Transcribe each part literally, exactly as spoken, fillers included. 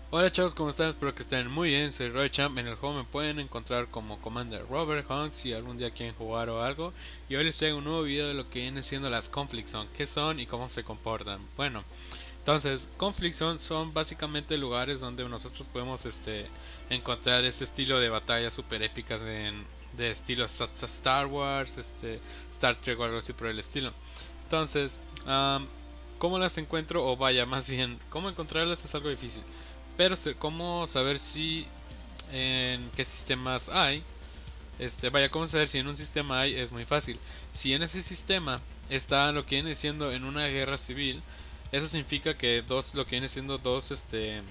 Hola chavos, ¿cómo están? Espero que estén muy bien, soy RoyChamp. En el juego me pueden encontrar como Commander Robert Hunt si algún día quieren jugar o algo. Y hoy les traigo un nuevo video de lo que vienen siendo las Conflict Zone, qué son y cómo se comportan. Bueno, entonces, Conflict Zone son básicamente lugares donde nosotros podemos este, encontrar ese estilo de batallas super épicas de, de estilo Star Wars, este, Star Trek o algo así por el estilo. Entonces, um, ¿cómo las encuentro? O vaya, más bien, ¿cómo encontrarlas es algo difícil? Pero cómo saber si en qué sistemas hay. Este, vaya, cómo saber si en un sistema hay es muy fácil. Si en ese sistema está lo que viene siendo en una guerra civil, eso significa que dos, lo que viene siendo dos, este,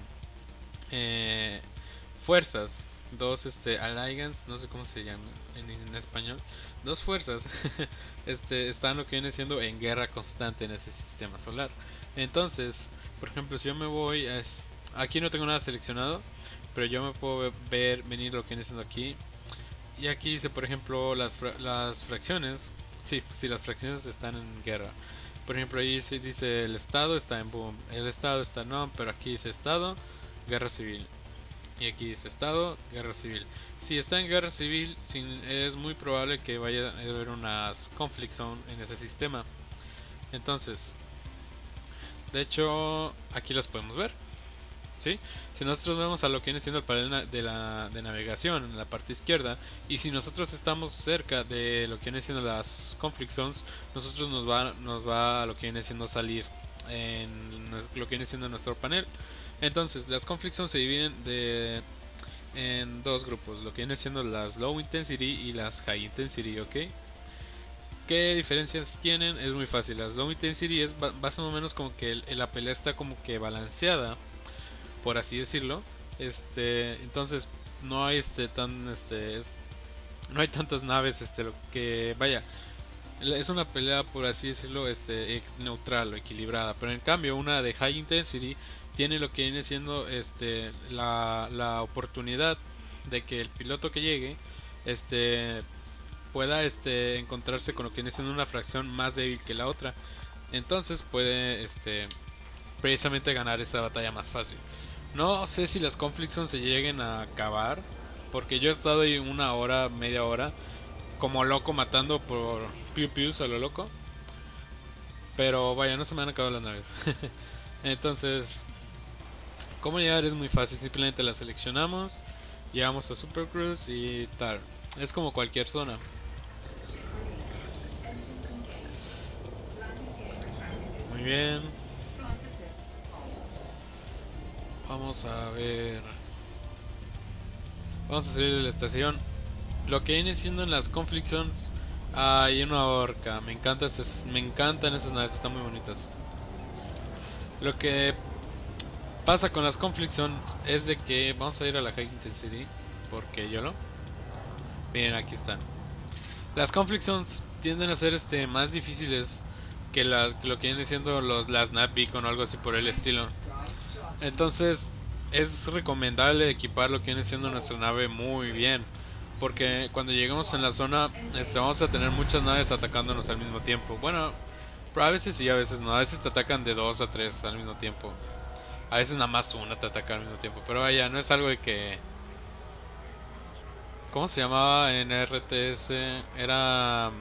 eh, fuerzas, dos, este, alliance, no sé cómo se llama en, en español, dos fuerzas, este, están lo que viene siendo en guerra constante en ese sistema solar. Entonces, por ejemplo, si yo me voy a, aquí no tengo nada seleccionado, pero yo me puedo ver venir lo que viene siendo aquí. Y aquí dice, por ejemplo, las, fra las fracciones. Sí, sí, las fracciones están en guerra. Por ejemplo, ahí se dice el estado está en boom, el estado está no, pero aquí dice estado, guerra civil. Y aquí dice estado, guerra civil. Si está en guerra civil, sin, es muy probable que vaya a haber unas conflict zone en ese sistema. Entonces, de hecho, aquí las podemos ver. ¿Sí? Si nosotros vemos a lo que viene siendo el panel de, la, de navegación en la parte izquierda, y si nosotros estamos cerca de lo que viene siendo las conflict zones, nosotros nos va, nos va a lo que viene siendo salir en lo que viene siendo nuestro panel. Entonces, las conflict zones se dividen de, en dos grupos, lo que viene siendo las low intensity y las high intensity, ¿ok? ¿Qué diferencias tienen? Es muy fácil. Las low intensity es más o menos como que el, la pelea está como que balanceada, por así decirlo. Este, entonces no hay este tan este es, no hay tantas naves, este lo que vaya, es una pelea por así decirlo, este neutral o equilibrada, pero en cambio una de high intensity tiene lo que viene siendo este la, la oportunidad de que el piloto que llegue este pueda este encontrarse con lo que viene siendo una fracción más débil que la otra, entonces puede este precisamente ganar esa batalla más fácil. No sé si las conflict zones se lleguen a acabar, porque yo he estado ahí una hora, media hora, como loco matando por piu pius a lo loco. Pero vaya, no se me han acabado las naves. Entonces, cómo llegar es muy fácil, simplemente la seleccionamos, llegamos a Super Cruise y tal. Es como cualquier zona. Muy bien. Vamos a ver. Vamos a salir de la estación. Lo que viene siendo en las conflict zones hay una orca. Me encanta esas, me encantan esas naves, están muy bonitas. Lo que pasa con las conflict zones es de que vamos a ir a la high intensity porque yo lo. Miren, aquí están. Las conflict zones tienden a ser este más difíciles que, la, que lo que viene siendo los las nav beacon o algo así por el estilo. Entonces es recomendable equipar lo que viene siendo nuestra nave muy bien, porque cuando lleguemos en la zona este, vamos a tener muchas naves atacándonos al mismo tiempo. Bueno, a veces sí, a veces no, a veces te atacan de dos a tres al mismo tiempo, a veces nada más una te ataca al mismo tiempo, pero vaya, no es algo de que... ¿Cómo se llamaba en R T S? Era...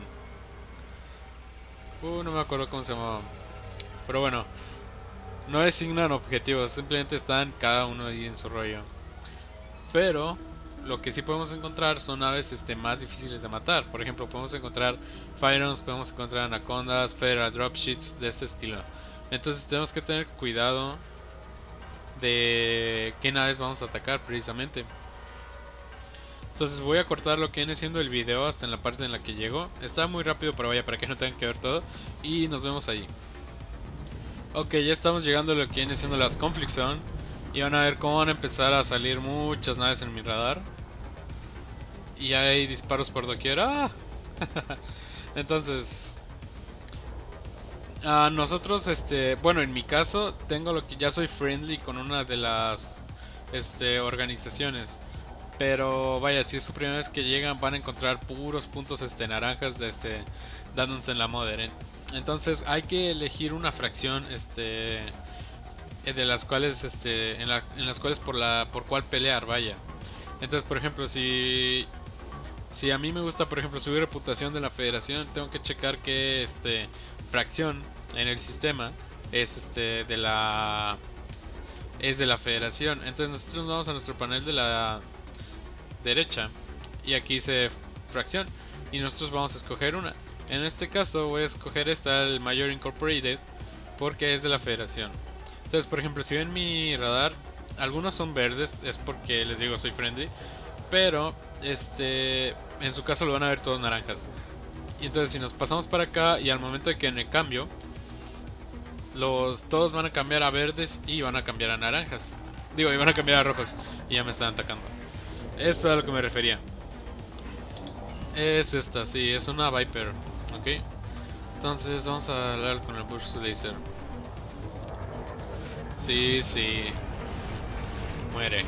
Uh, no me acuerdo cómo se llamaba, pero bueno, no designan objetivos, simplemente están cada uno ahí en su rollo. Pero lo que sí podemos encontrar son aves este, más difíciles de matar. Por ejemplo, podemos encontrar Phyrons, podemos encontrar Anacondas, Federal Dropships de este estilo. Entonces tenemos que tener cuidado de qué naves vamos a atacar precisamente. Entonces voy a cortar lo que viene siendo el video hasta en la parte en la que llego. Está muy rápido, pero vaya, para que no tengan que ver todo. Y nos vemos ahí. Ok, ya estamos llegando a lo que viene siendo las conflict zone. Y van a ver cómo van a empezar a salir muchas naves en mi radar. Y hay disparos por doquier. ¡Ah! Entonces, a nosotros, este, bueno, en mi caso, tengo lo que ya soy friendly con una de las este, organizaciones. Pero vaya, si es su primera vez que llegan, van a encontrar puros puntos este, naranjas de este, dándose en la modder. Entonces hay que elegir una fracción este, eh, de las cuales este en, la, en las cuales por la por cuál pelear, vaya. Entonces, por ejemplo, si si a mí me gusta, por ejemplo, subir reputación de la federación, tengo que checar que este fracción en el sistema es este de la es de la federación. Entonces nosotros nos vamos a nuestro panel de la derecha y aquí dice fracción y nosotros vamos a escoger una. En este caso voy a escoger esta, el Major Incorporated, porque es de la federación. Entonces, por ejemplo, si ven mi radar, algunos son verdes, es porque les digo soy friendly, pero este en su caso lo van a ver todos naranjas. Y entonces si nos pasamos para acá y al momento de que en el cambio los todos van a cambiar a verdes y van a cambiar a naranjas. Digo, y van a cambiar a rojos y ya me están atacando. Es para lo que me refería. Es esta, sí, es una Viper, ok. Entonces vamos a hablar con el Burst Laser. Sí, sí. Muere.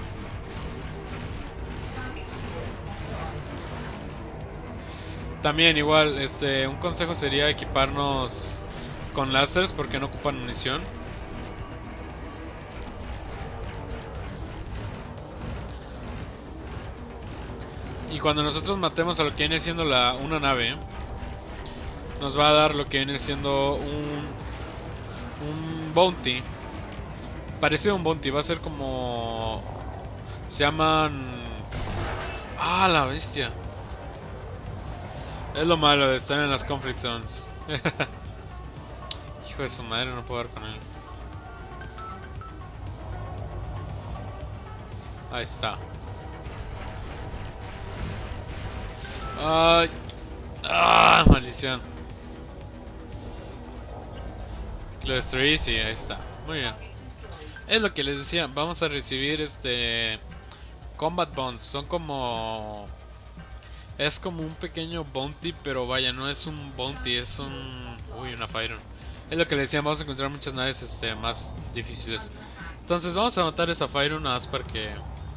También igual, este, un consejo sería equiparnos con láseres porque no ocupan munición. Y cuando nosotros matemos a lo que viene siendo la, una nave, nos va a dar lo que viene siendo un, un bounty. Parecido a un bounty, va a ser como... Se llaman... Ah, la bestia. Es lo malo de estar en las conflict zones. Hijo de su madre, no puedo dar con él. Ahí está. Ay. Ah, maldición. Lo destruí, sí, ahí está. Muy bien. Es lo que les decía, vamos a recibir este combat bonds, son como es como un pequeño bounty, pero vaya, no es un bounty, es un uy, una Fyron. Es lo que les decía, vamos a encontrar muchas naves este más difíciles. Entonces vamos a matar esa Fyron nada más para que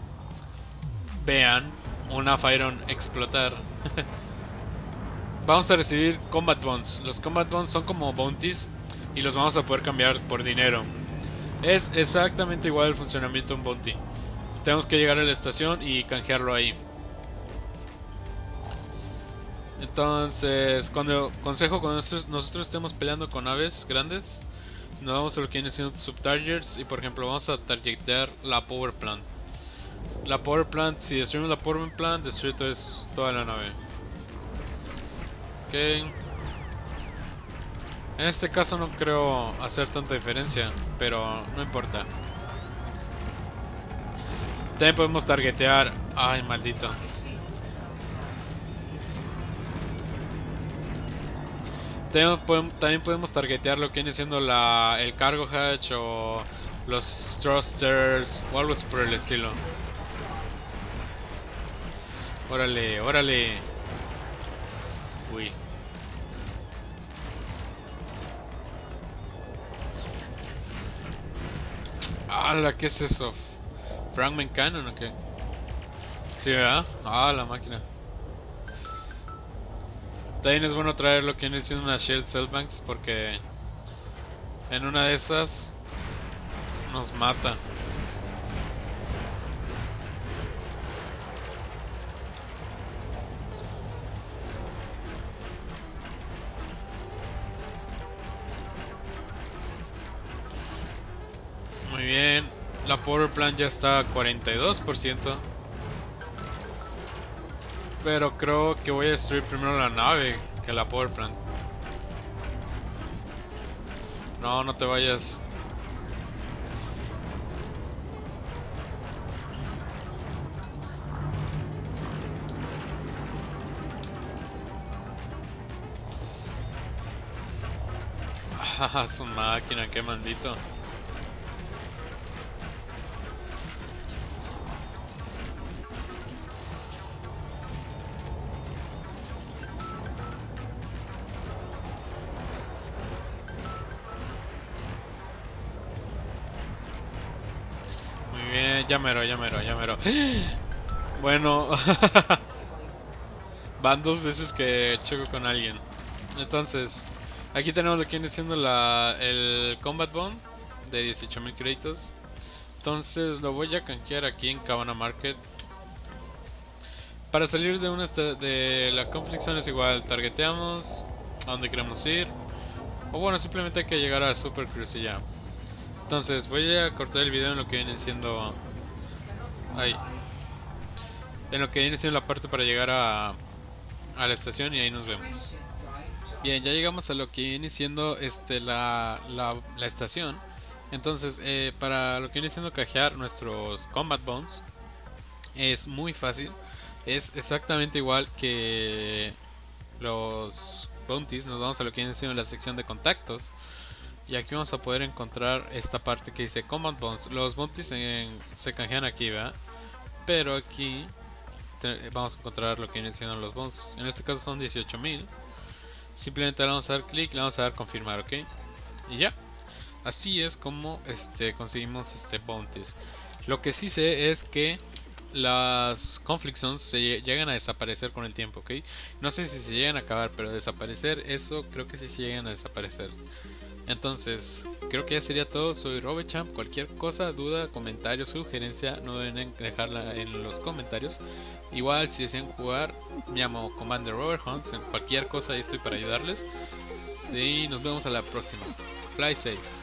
vean una Fyron explotar. Vamos a recibir combat bonds. Los combat bonds son como bounties y los vamos a poder cambiar por dinero. Es exactamente igual el funcionamiento de un bounty. Tenemos que llegar a la estación y canjearlo ahí. Entonces, cuando consejo cuando nosotros, nosotros estemos peleando con naves grandes, nos vamos a lo que viene siendo subtargets y por ejemplo vamos a targetear la power plant. La power plant, si destruimos la power plant, destruimos toda la nave. Ok. En este caso no creo hacer tanta diferencia, pero no importa. También podemos targetear... Ay, maldito. También podemos targetear lo que viene siendo la, el cargo hatch o los thrusters o algo así por el estilo. Órale, órale. Uy. ¡Hala! ¿Qué es eso? ¿Fragment Cannon o qué? Sí, ¿verdad? Ah, la máquina. También es bueno traer lo que viene siendo una Shield Cellbanks porque en una de esas nos mata. Muy bien, la power plant ya está a cuarenta y dos por ciento. Pero creo que voy a destruir primero la nave que la power plant. No, no te vayas. Ah, su máquina, qué maldito. Ya mero, ya mero, ya mero. Bueno, van dos veces que choco con alguien. Entonces, aquí tenemos lo que viene siendo la, el combat bomb de dieciocho mil créditos. Entonces lo voy a canjear aquí en Cabana Market. Para salir de una de la Conflict Zone es igual, targeteamos a donde queremos ir. O bueno, simplemente hay que llegar a Super Cruise y ya. Entonces voy a cortar el video en lo que viene siendo... Ahí. En lo que viene siendo la parte para llegar a, a la estación y ahí nos vemos. Bien, ya llegamos a lo que viene siendo este, la, la, la estación. Entonces, eh, para lo que viene siendo canjear nuestros Combat Bones es muy fácil. Es exactamente igual que los bounties. Nos vamos a lo que viene siendo la sección de contactos. Y aquí vamos a poder encontrar esta parte que dice Combat Bones. Los bounties en, se canjean aquí, ¿verdad? Pero aquí te, vamos a encontrar lo que viene siendo los bones. En este caso son dieciocho mil. Simplemente le vamos a dar clic, le vamos a dar confirmar, ¿ok? Y ya. Así es como este, conseguimos este bounties. Lo que sí sé es que las conflict zones se llegan a desaparecer con el tiempo, ¿ok? No sé si se llegan a acabar, pero desaparecer, eso creo que sí se llegan a desaparecer. Entonces, creo que ya sería todo. Soy Robechamp. Cualquier cosa, duda, comentario, sugerencia, no deben dejarla en los comentarios. Igual, si desean jugar, me llamo Commander Robert Hunts. En cualquier cosa, ahí estoy para ayudarles. Y nos vemos a la próxima. Fly safe.